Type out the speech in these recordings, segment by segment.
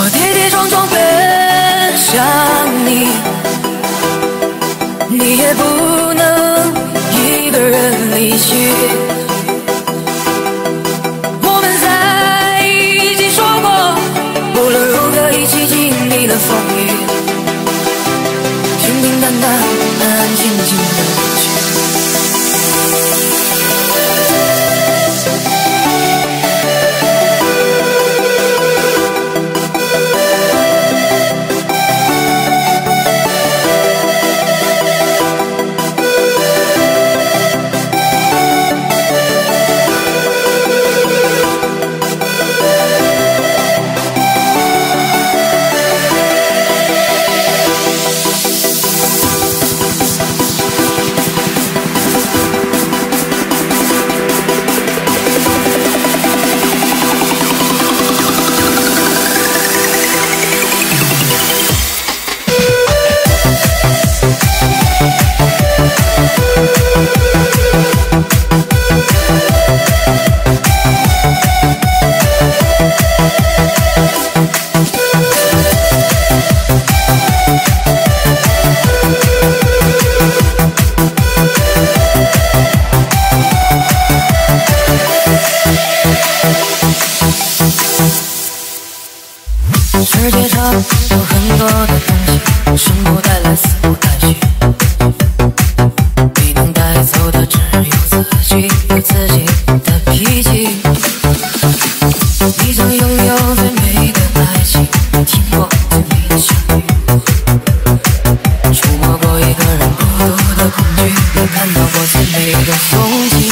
我跌跌撞撞奔向你，你也不能一个人离去。我们在一起说过，无论如何一起经历了风雨，平平淡淡，安安静静的过去。世界上有很多的东西，生不带来，死不带去，你能带走的只有自己和自己的脾气。你想拥有最美的爱情，听过最美的旋律，触摸过一个人孤独的恐惧，也看到过最美的风景。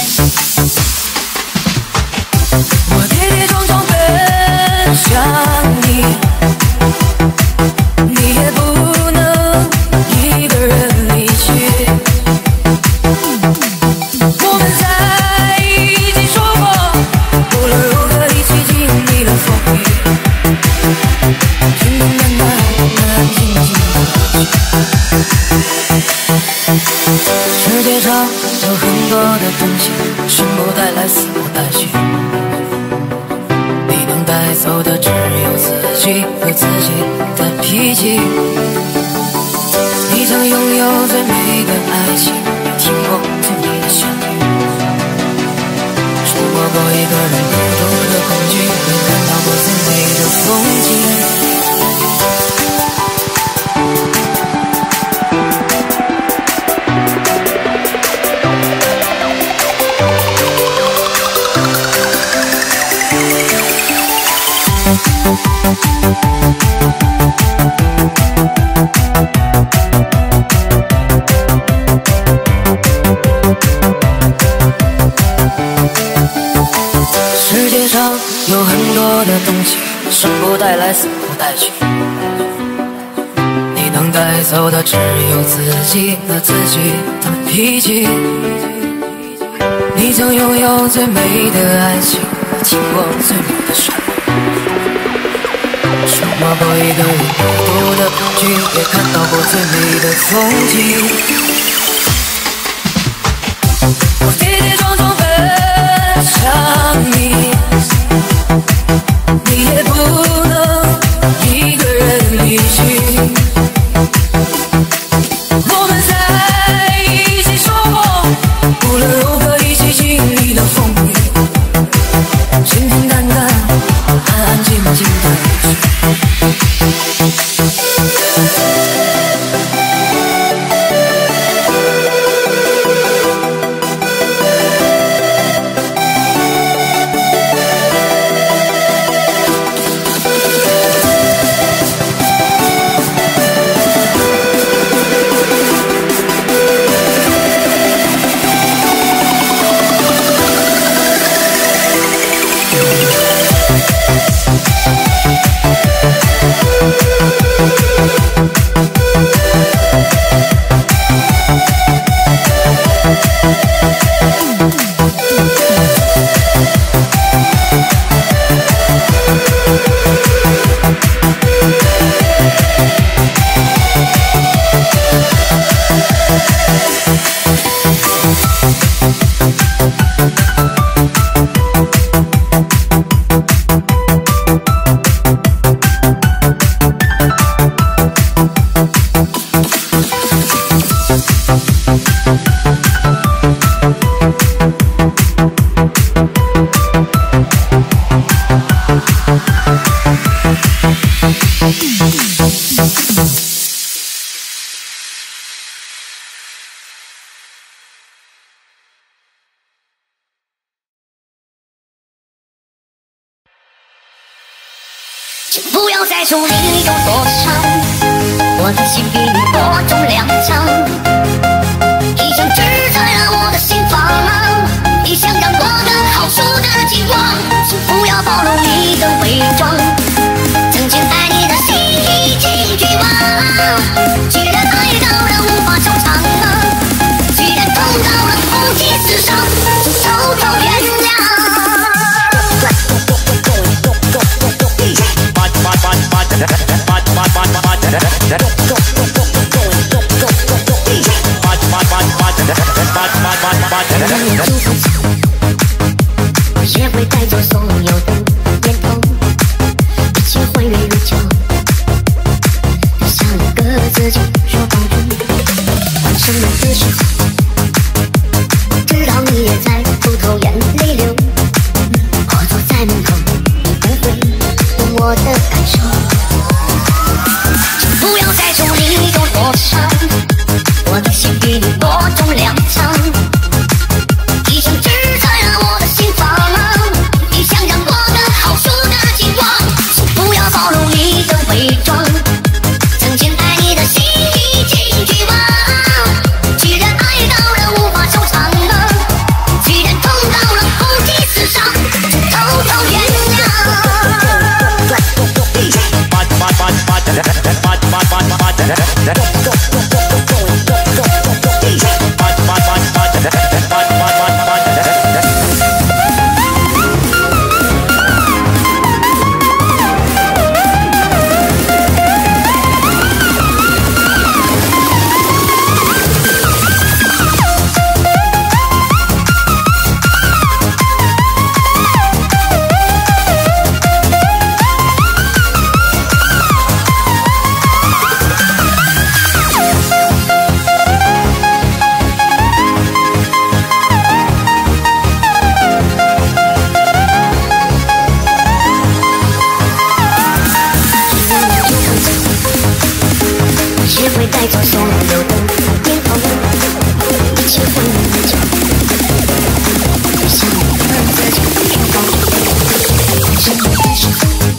我跌跌撞撞奔向你，你也不能一个人离去。我们在一起说过，无论如何一起经历了风雨，平平淡淡，安安静静的过去。世界上有很多的东西，生不带来，死不带去，你能带走的只有自己和自己的脾气。你想拥有最美的爱情，听过最美的旋律，触摸过一个人孤独的恐惧，也看到过最美的风景。世界上有很多的东西，生不带来，死不带去，你能带走的只有自己和自己的脾气。你曾拥有最美的爱情，听过最美的旋律，触摸过一个人孤独的恐惧，也看到过最美的风景。我跌跌撞撞奔向你，你也不能一个人离去。我们在一起说过，无论如何一起经历了风雨，平平淡淡，安安静静的过去。 请不要再说你有多伤，我的心比你多重2枪，一枪指在了我的心房，你想让我的好输的情况，请不要暴露你的伪装，曾经爱你的心已经绝望，既然爱到了无法收场，既然痛到了红旗死伤，请偷偷原谅。也会带走所有的念头，一切会越如旧，留下了个自己说保证，完成了姿势，知道你也在偷偷眼泪流，我坐在门口，你不会懂我的感受，请不要再说你有多伤，我的心比你多重2枪，一枪指在了我的心房，你想让我的好输的情况，请不要暴露你的伪装，曾经爱你的心已经绝望，既然爱到了无法收场，既然痛到了红旗死伤，请偷偷原谅。也会带走所有的念头，一切会越久，留下了个自己说保证，完成了姿势，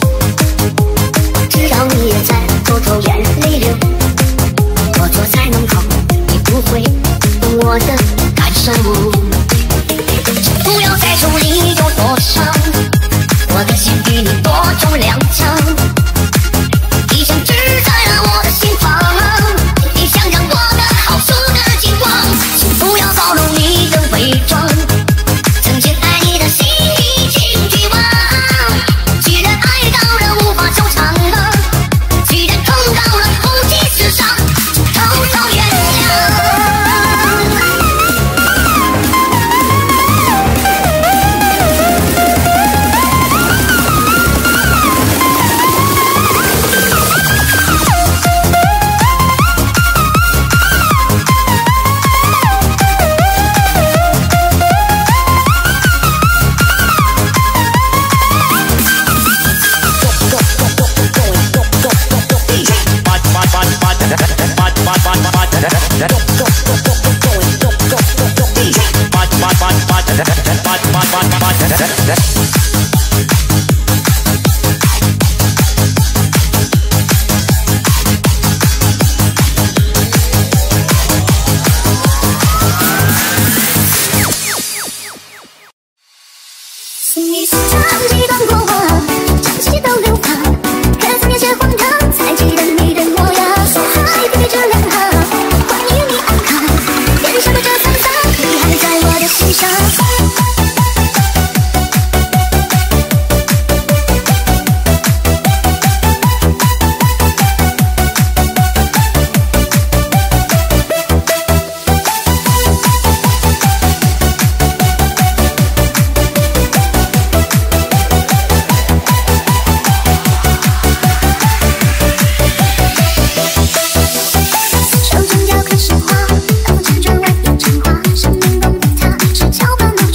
知道你也在偷偷眼泪流，我坐在门口，你不会懂我的感受，请不要再说你有多伤，我的心比你多重2枪，一枪指在了我的心房，你想让我的好输的情况，请不要暴露你的伪装，曾经爱你的心已经绝望，既然爱到了无法收场，既然痛到了红旗死伤，请偷偷原谅。你是长几段过往，长期都流淌，可曾有些荒唐，才记得你的模样。说爱别这2行，关于你安康，脸上的这沧桑，遗憾在我的心上。手中雕刻实画，当我辗转软硬成花，生命中的他是桥本。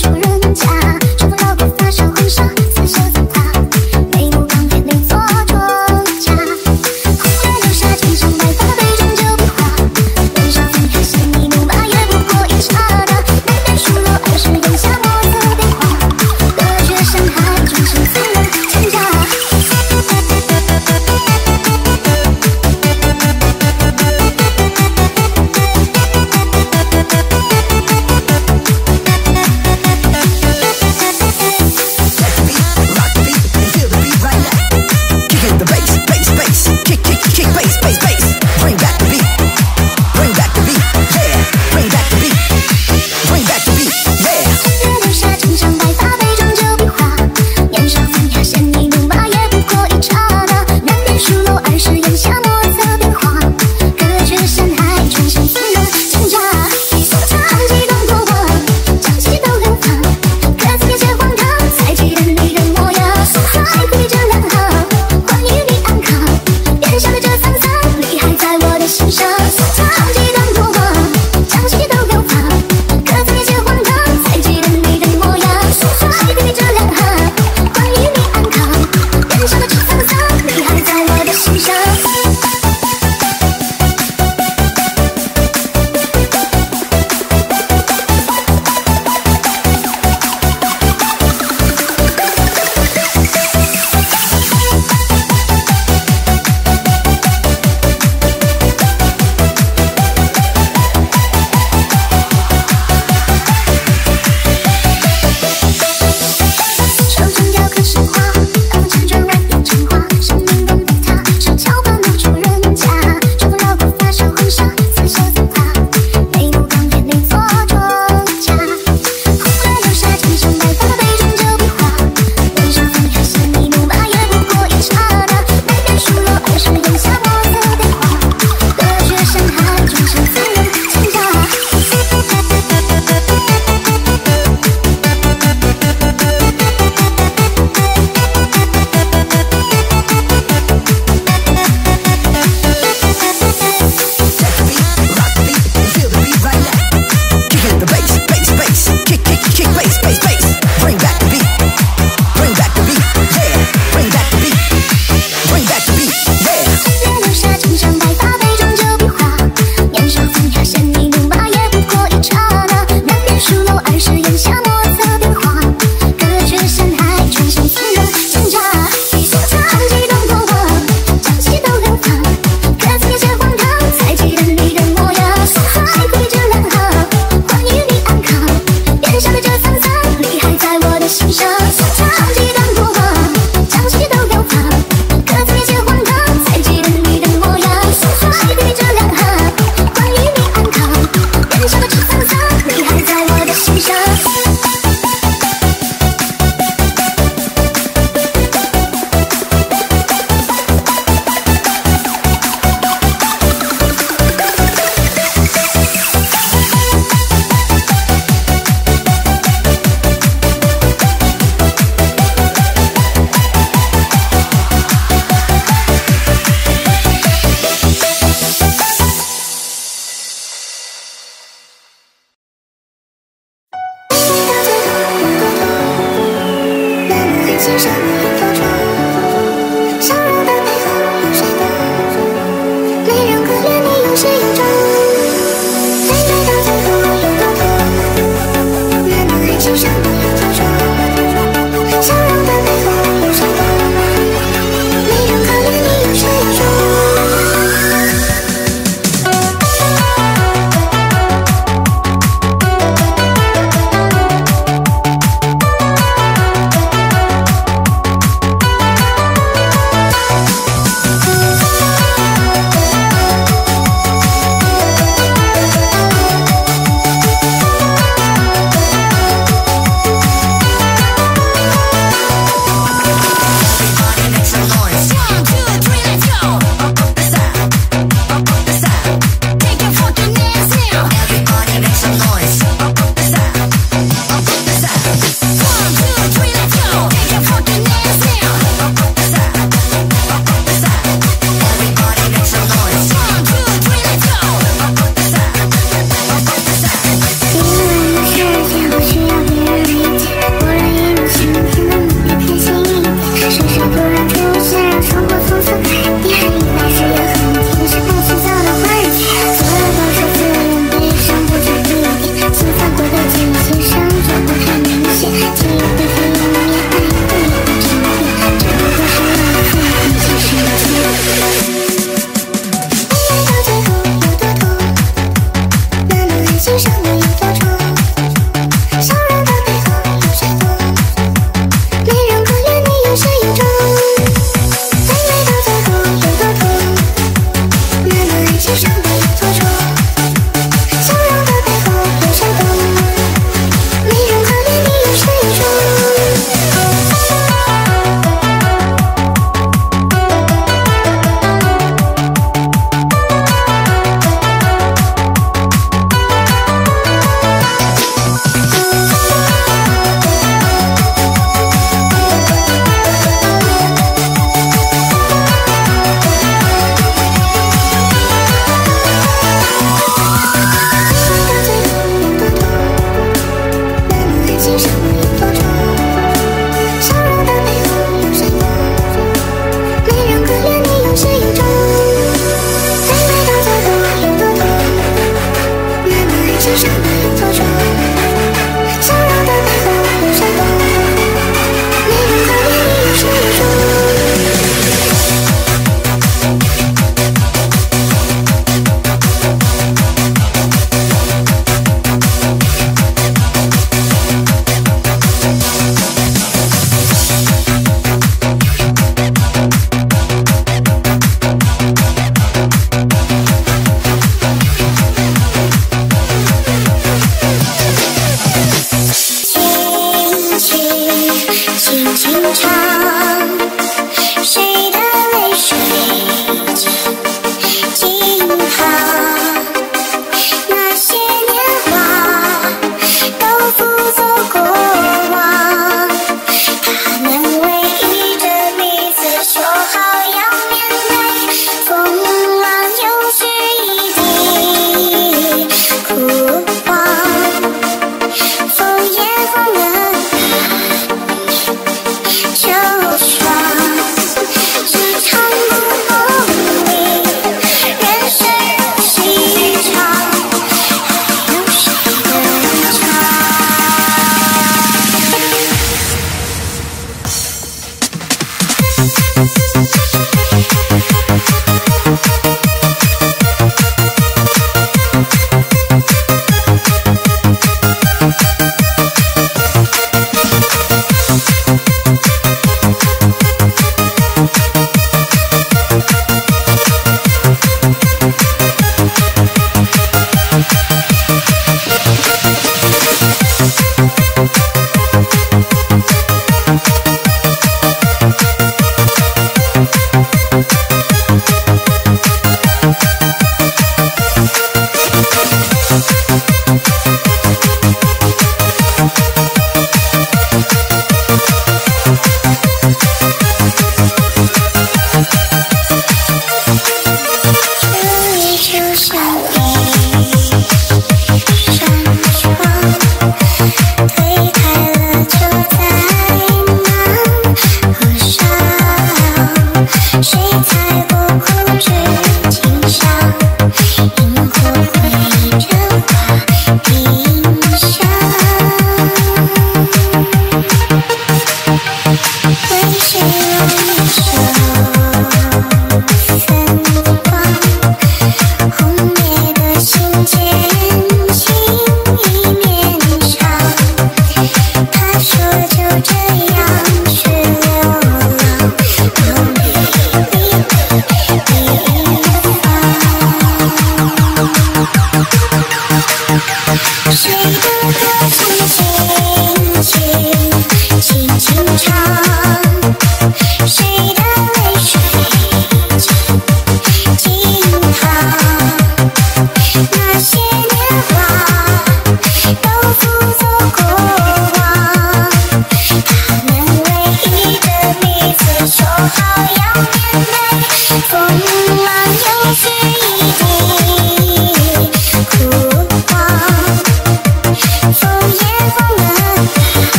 就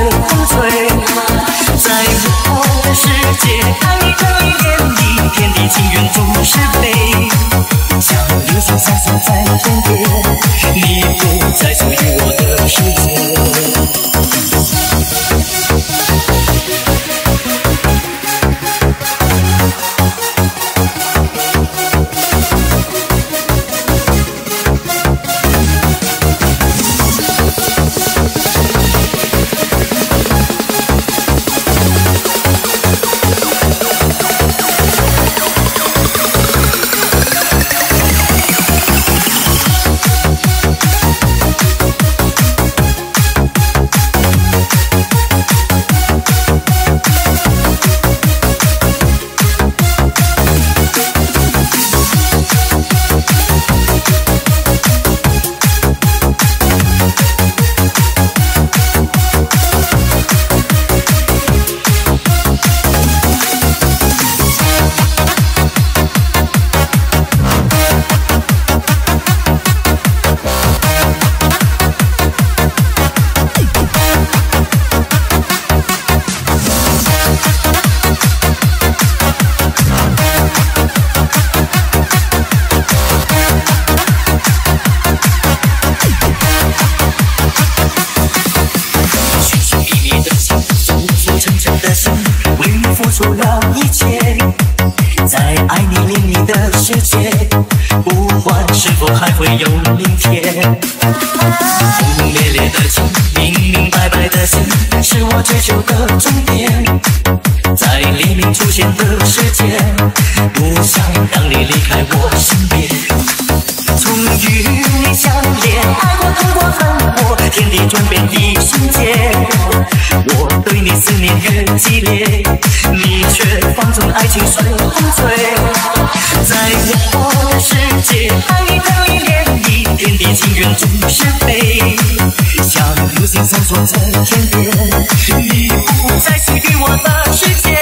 风吹。在我的世界，爱你可以连理，天地情缘总是悲。像流星闪烁在天边，你不再属于我的世界。出了一切，在爱你淋漓的世界，不管是否还会有明天。轰轰烈烈的情，明明白白的心，是我追求的终点。在黎明出现的世界，不想让你离开我身边。从与你相恋，爱过痛过恨过，天地转变一瞬间。我对你思念越激烈，你却放纵爱情随风吹。在我的世界，爱你可以连理，天地情缘总是悲。像流星闪烁在天边，你不再属于我的世界。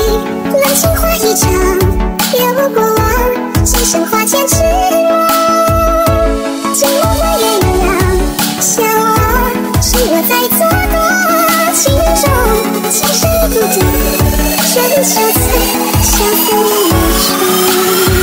冷情话一场，越过往，只剩花间之梦。寂寞的月亮，向往，是我在做多情中，情深孤独，春秋在相思无处。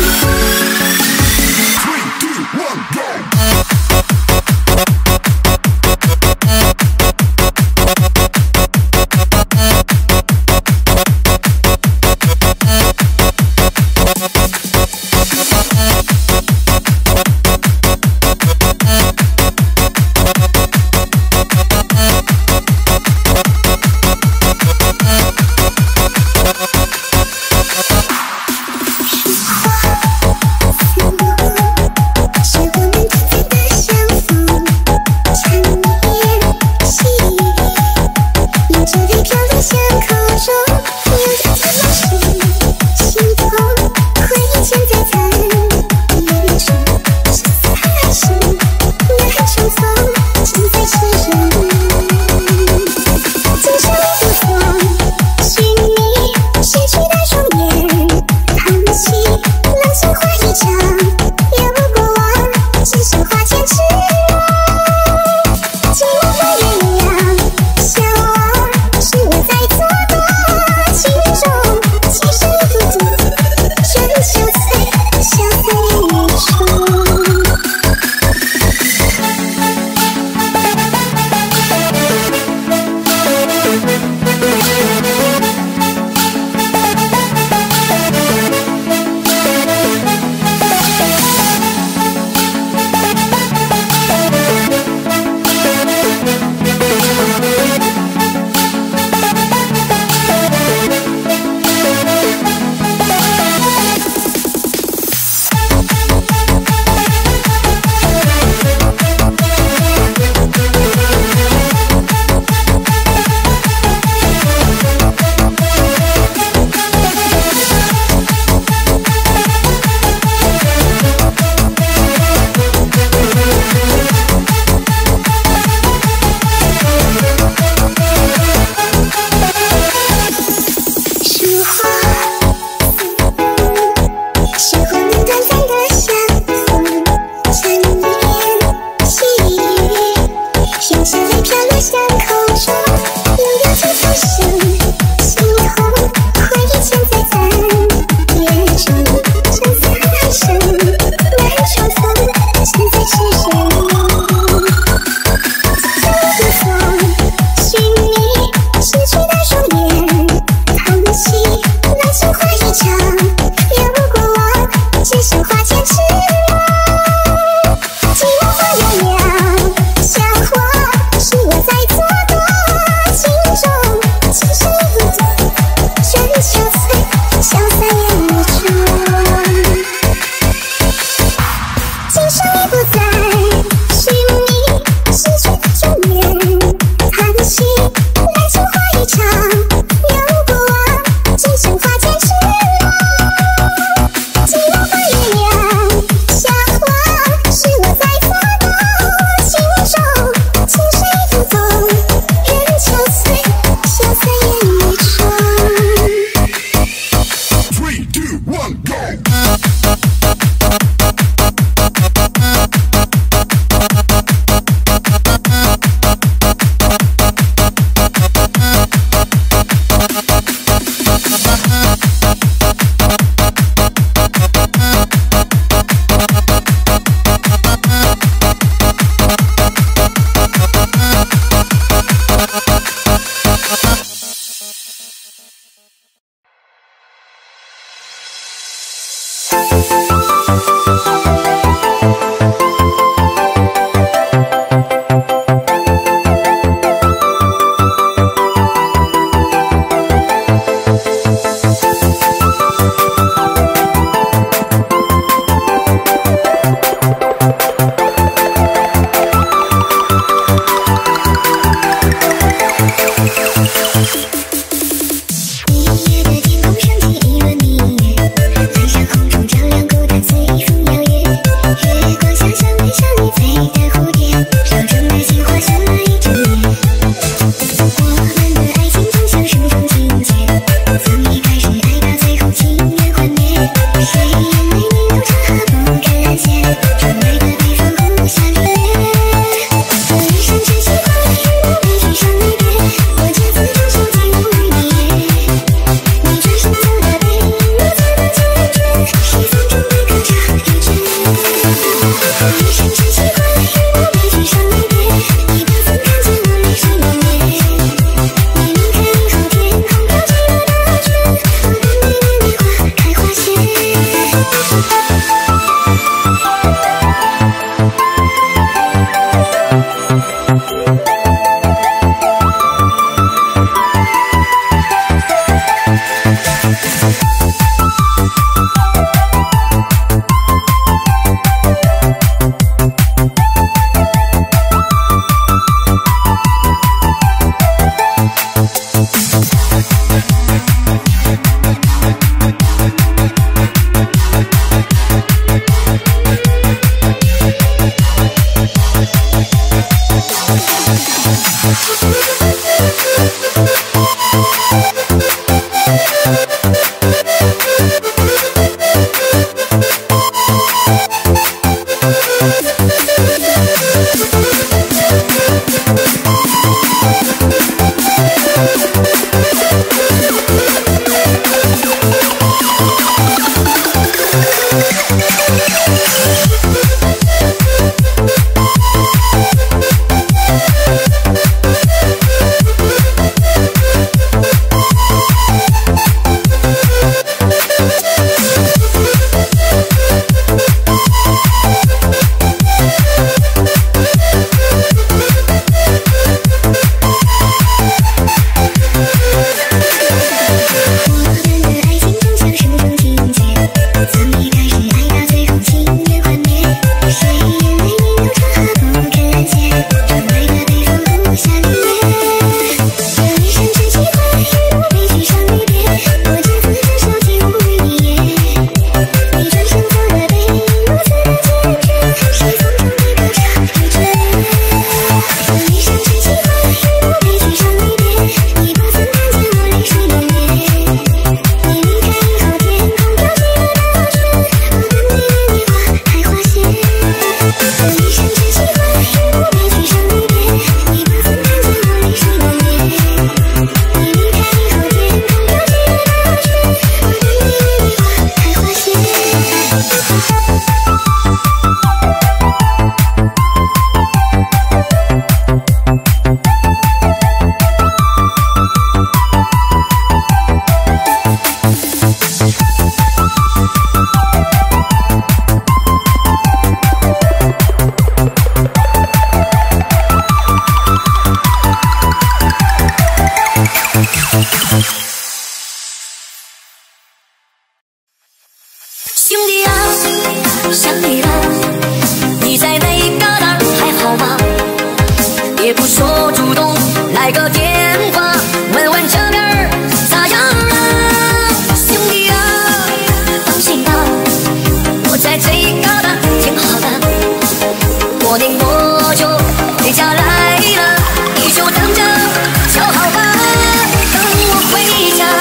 想你了，你在哪旮旯还好吗？也不说主动来个电话，问问这边咋样了？兄弟啊，放心吧，我在这旮旯挺好的。过年我就回家来了，你就等着瞧好吧，等我回家。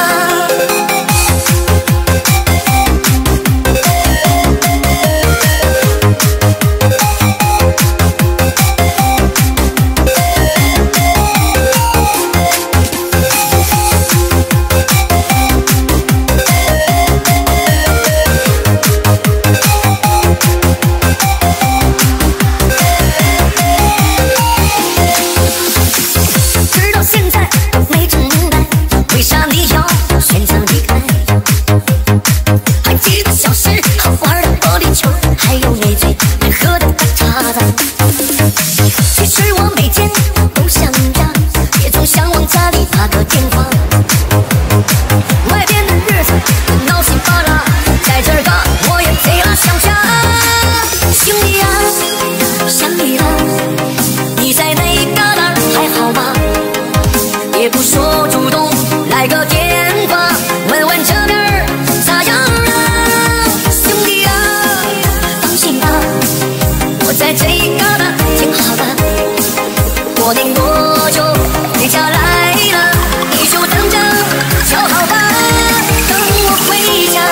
直到现在都没整明白，为啥你要选择离开？还记得小时候玩的玻璃球，还有那嘴爱喝的大碴子。其实我每天都想家，也总向往家里打个电话。外边的日子闹心巴拉，在这儿个我也贼拉想家。兄弟啊，想你了，你在哪旮旯还好吗？也不说主动来个电话，问问这边咋样了？兄弟啊，放心吧，我在这旮旯挺好的。过年我就回家来了，你就等着瞧好吧，等我回家。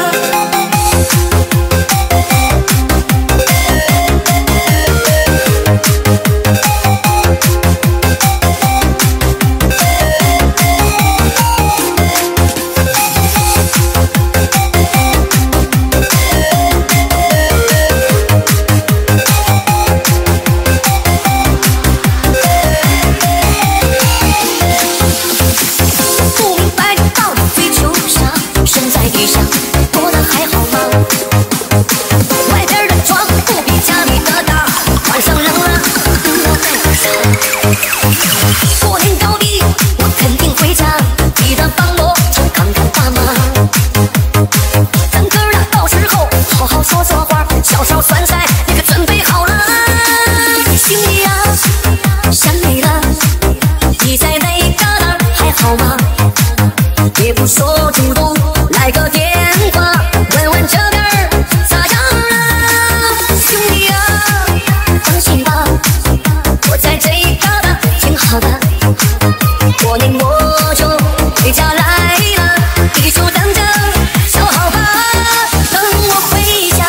不明白你到底追求啥，身在地上过得还好吗？外边的床不比家里的大，晚上冷了不要带个伞。过年到底我肯定回家，记得帮我常看看爸妈。咱哥俩到时候好好说说话，小烧酸菜你可准备好了？兄弟啊，想你了，你在哪旮旯还好吗？也不说主动来个电话，问问这边咋样了？兄弟啊，放心吧，我在这旮旯挺好的。过年我就回家来了，你就等着瞧好吧，等我回家。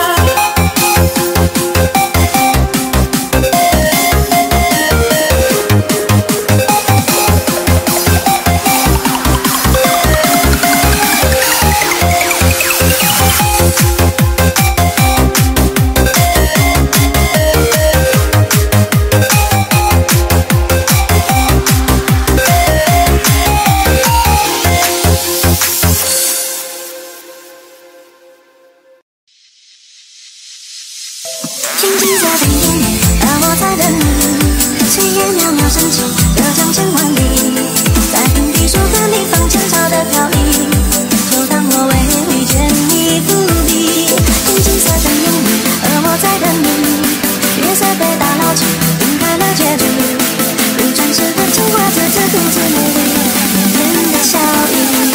轻轻下冰冻雨，而我在等你。炊烟袅袅升起，隔江千万里。在平地树和你放前朝的飘逸，就当我为遇见你伏笔。天青色等有你，而我在等你。月色被打捞起，晕开了结局。如传世的情话，字字独自美丽，绵绵的笑意。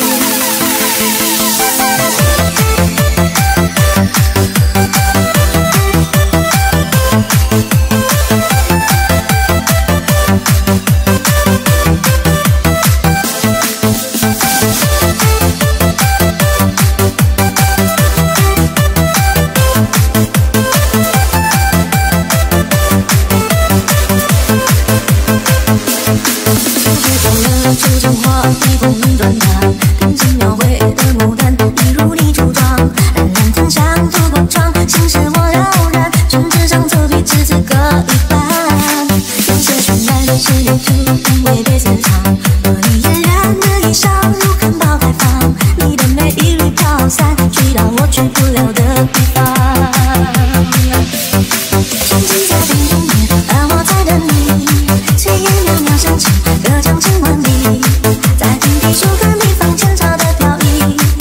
初见花，一风转淡，天际描绘的牡丹，一如你初妆，冉冉檀香透过窗，心事我了然，宣纸上走笔，只字各一半。颜色渲染，是你图，但未被私藏。和你嫣然的衣裳，如含苞待放，你的美一缕飘散，去到我去不了的地方。天际在冰冻夜，而我在等你。炊烟袅袅升起，隔江千万里。在平地树和你放前朝的飘逸，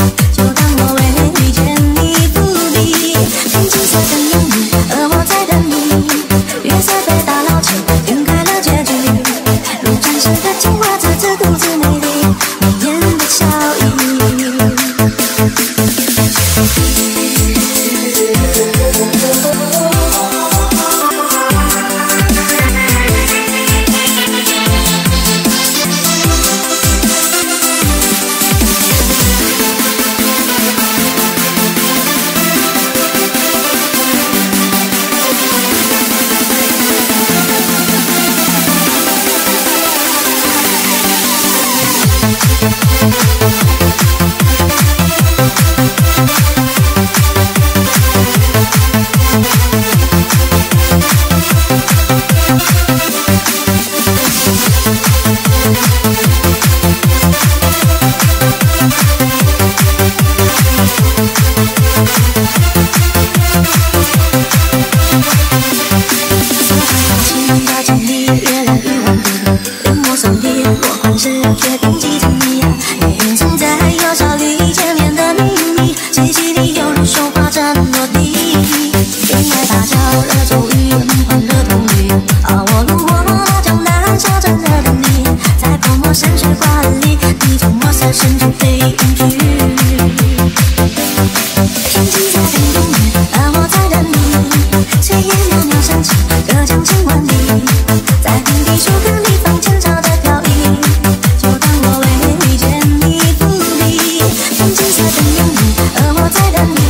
天际在等你，而我在等你，炊烟袅袅升起，隔江千万里，在平地数个地方牵着的飘逸，就当我为遇见你伏笔。天际在等你，而我在等你。